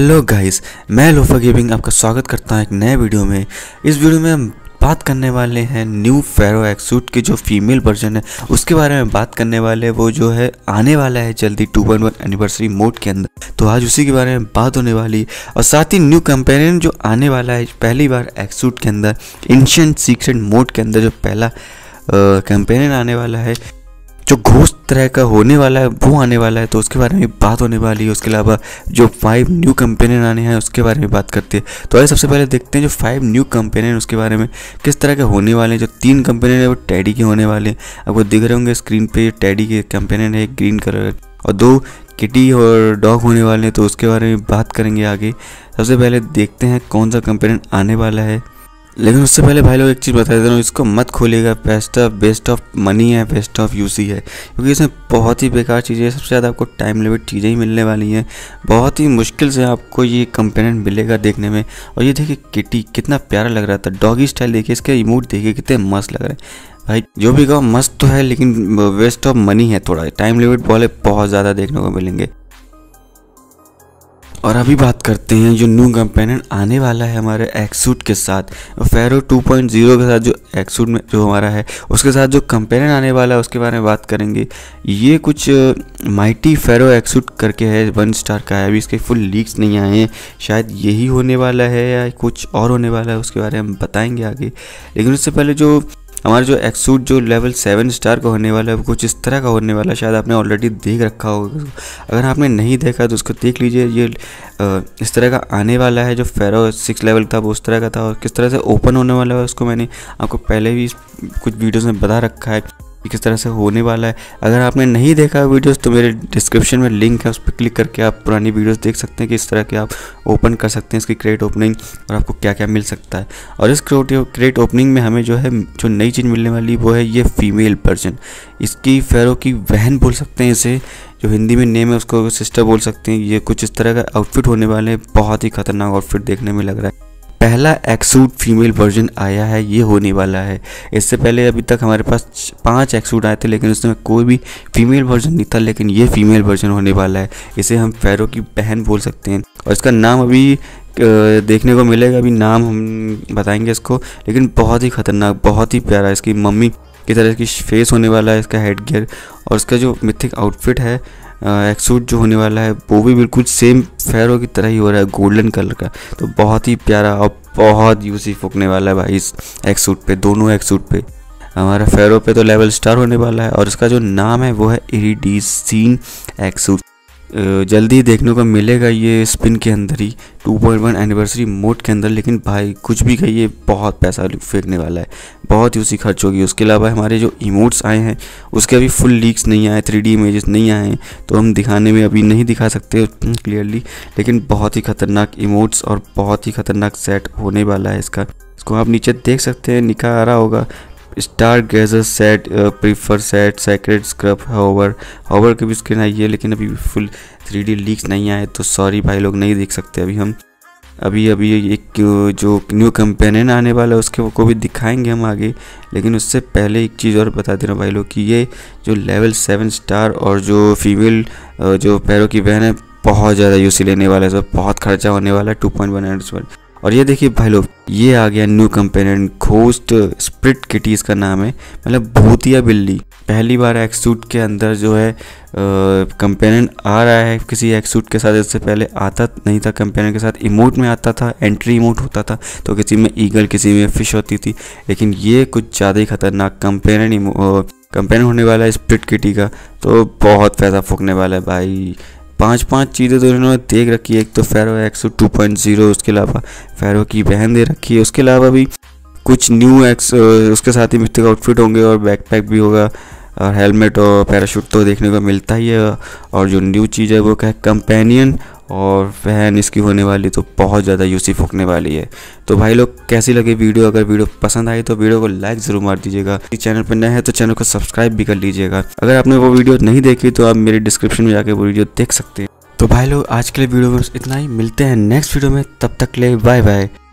Hello guys, मैं Lofa gaming आपका स्वागत करता हूं एक नए वीडियो में। इस वीडियो में हम बात करने वाले हैं न्यू फेरो एक्सूट की जो फीमेल वर्जन है उसके बारे में बात करने वाले। वो जो है आने वाला है जल्दी 2.1 एनिवर्सरी मोड के अंदर, तो आज उसी के बारे में बात होने वाली। और साथ ही न्यू कंपेनियन जो आने वाला है पहली बार एक्सूट के अंदर, एंशिएंट सीक्रेट मोड के अंदर जो पहला कंपेनियन आने वाला है जो घोस्ट तरह का होने वाला है वो आने वाला है, तो उसके बारे में बात होने वाली है। उसके अलावा जो 5 न्यू कंपेनियन आने हैं उसके बारे में बात करते हैं। तो आइए सबसे पहले देखते हैं जो 5 न्यू कंपेनियन उसके बारे में किस तरह के होने वाले हैं। जो 3 कंपेनियन है वो टेडी के होने वाले हैं, आपको दिख रहे होंगे स्क्रीन पे। टेडी के कंपेनियन है ग्रीन कलर, और 2 किटी और डॉग होने वाले हैं, तो उसके बारे में बात करेंगे आगे। सबसे पहले देखते हैं कौन सा कंपेनियन आने वाला है। लेकिन उससे पहले भाई लोग एक चीज़ बता देता हूँ, इसको मत खोलिएगा। बेस्ट ऑफ मनी है, बेस्ट ऑफ यूसी है, क्योंकि इसमें बहुत ही बेकार चीज़ें हैं। सबसे ज़्यादा आपको टाइम लिमिट चीज़ें ही मिलने वाली हैं। बहुत ही मुश्किल से आपको ये कंपेनियन मिलेगा देखने में। और ये देखिए किटी कितना प्यारा लग रहा था, डॉगी स्टाइल देखिए, इसके इमोट देखिए कितने मस्त लग रहे हैं। भाई जो भी कहो मस्त तो है, लेकिन वेस्ट ऑफ मनी है थोड़ा। टाइम लिमिट वाले बहुत ज़्यादा देखने को मिलेंगे। और अभी बात करते हैं जो न्यू कंपेनियन आने वाला है हमारे एक्सूट के साथ, फेरो 2.0 के साथ। जो एक्सूट में जो हमारा है उसके साथ जो कंपेनियन आने वाला है उसके बारे में बात करेंगे। ये कुछ माइटी फेरो एक्सूट करके है, 1 स्टार का है। अभी इसके फुल लीक्स नहीं आए हैं, शायद यही होने वाला है या कुछ और होने वाला है, उसके बारे में हम बताएंगे आगे। लेकिन उससे पहले जो हमारा जो एक्सूट जो लेवल 7 स्टार का होने वाला है वो कुछ इस तरह का होने वाला है। शायद आपने ऑलरेडी देख रखा होगा, अगर आपने नहीं देखा तो उसको देख लीजिए। ये इस तरह का आने वाला है। जो फेरो 6 लेवल था वो उस तरह का था, और किस तरह से ओपन होने वाला है उसको मैंने आपको पहले भी कुछ वीडियोस में बता रखा है कि किस तरह से होने वाला है। अगर आपने नहीं देखा वीडियोस तो मेरे डिस्क्रिप्शन में लिंक है, उस पर क्लिक करके आप पुरानी वीडियोस देख सकते हैं कि इस तरह के आप ओपन कर सकते हैं इसकी क्रेट ओपनिंग, और आपको क्या क्या मिल सकता है। और इस क्रेट ओपनिंग में हमें जो है जो नई चीज़ मिलने वाली वो है ये फीमेल वर्जन। इसकी फेरो की बहन बोल सकते हैं इसे, जो हिंदी में नेम है उसको सिस्टर बोल सकते हैं। ये कुछ इस तरह का आउटफिट होने वाले हैं, बहुत ही खतरनाक आउटफिट देखने में लग रहा है। पहला एक्सूट फीमेल वर्जन आया है, ये होने वाला है। इससे पहले अभी तक हमारे पास 5 एक्सूट आए थे, लेकिन उसमें कोई भी फीमेल वर्जन नहीं था, लेकिन ये फीमेल वर्जन होने वाला है। इसे हम फेरो की बहन बोल सकते हैं, और इसका नाम अभी देखने को मिलेगा, अभी नाम हम बताएंगे इसको। लेकिन बहुत ही खतरनाक, बहुत ही प्यारा इसकी मम्मी की तरह इसकी फेस होने वाला है, इसका हेड गियर। और इसका जो मिथिक आउटफिट है एक्सूट जो होने वाला है वो भी बिल्कुल सेम फेरो की तरह ही हो रहा है, गोल्डन कलर का। तो बहुत ही प्यारा और बहुत यूसी फूकने वाला है भाई इस एक्सूट पे, दोनों एक्सूट पे। हमारा फेरो पे तो लेवल स्टार होने वाला है, और इसका जो नाम है वो है इरिडिसिन एक्सूट। जल्दी देखने को मिलेगा ये स्पिन के अंदर ही 2.1 एनिवर्सरी मोड के अंदर। लेकिन भाई कुछ भी कहिए, बहुत पैसा फेंकने वाला है, बहुत यूसी खर्च होगी। उसके अलावा हमारे जो इमोट्स आए हैं उसके अभी फुल लीक्स नहीं आए, 3D इमेजेस नहीं आए हैं, तो हम दिखाने में अभी नहीं दिखा सकते क्लियरली। लेकिन बहुत ही खतरनाक इमोट्स और बहुत ही खतरनाक सेट होने वाला है इसको आप नीचे देख सकते हैं, निकाह आ रहा होगा। Star gazer set, prefer set, secret scrub, hover की भी स्क्रीन आई है, लेकिन अभी फुल 3D लीक्स नहीं आए, तो सॉरी भाई लोग नहीं देख सकते अभी हम। अभी एक जो न्यू कंपेनियन आने वाला है उसके को भी दिखाएंगे हम आगे। लेकिन उससे पहले एक चीज़ और बता दे रहा हूँ भाई लोग कि ये जो लेवल 7 स्टार और जो फीमेल जो पैरों की बहन है बहुत ज़्यादा यूसी लेने वाला है, सब बहुत खर्चा होने वाला है 2.1 एनिवर्सरी। और ये देखिए भाई लोग, ये आ गया new companion ghost spirit kitty इसका नाम है, मतलब भूतिया बिल्ली। पहली बार एक्सूट के अंदर जो है कंपेनियन आ रहा है किसी एक्सूट के साथ। इससे पहले आता नहीं था कंपेनियन के साथ, इमोट में आता था, एंट्री इमोट होता था, तो किसी में ईगल किसी में फिश होती थी। लेकिन ये कुछ ज़्यादा ही खतरनाक कंपेनियन होने वाला है स्प्रिट किटी का, तो बहुत पैसा फूकने वाला है भाई। 5 चीज़ें तो इन्होंने देख रखी है। एक तो फेरो एक्सूट 2.0, उसके अलावा फेरो की बहन दे रखी है, उसके अलावा भी कुछ न्यू उसके साथ ही मिथिक आउटफिट होंगे, और बैकपैक भी होगा, और हेलमेट और पैराशूट तो देखने को मिलता ही है। और जो न्यू चीज़ है वो क्या है, कंपेनियन और बहन इसकी होने वाली, तो बहुत ज़्यादा यूसी फूकने वाली है। तो भाई लोग कैसी लगी वीडियो? अगर वीडियो पसंद आई तो वीडियो को लाइक ज़रूर मार दीजिएगा। चैनल पर नए हैं तो चैनल को सब्सक्राइब भी कर लीजिएगा। अगर आपने वो वीडियो नहीं देखी तो आप मेरे डिस्क्रिप्शन में जाके वो वीडियो देख सकते हैं। तो भाई लोग आज के लिए वीडियो में इतना ही, मिलते हैं नेक्स्ट वीडियो में, तब तक के लिए बाय बाय।